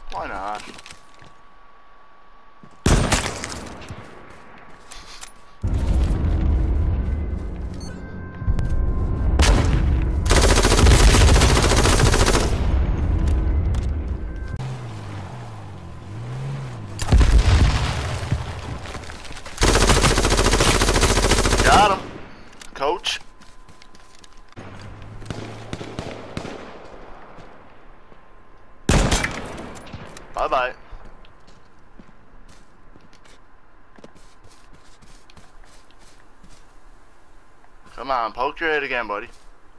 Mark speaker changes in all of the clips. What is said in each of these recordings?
Speaker 1: Why not? Got him, coach. Bye-bye. Come on, poke your head again, buddy.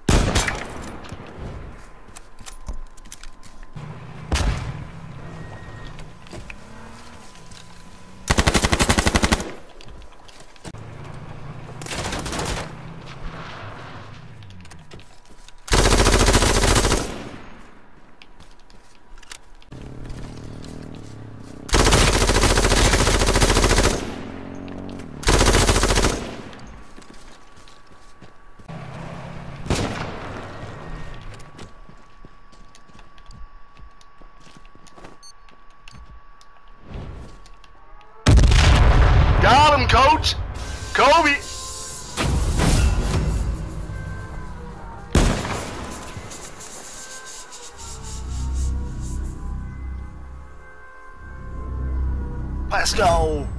Speaker 1: Got him, coach! Kobe! Let's go!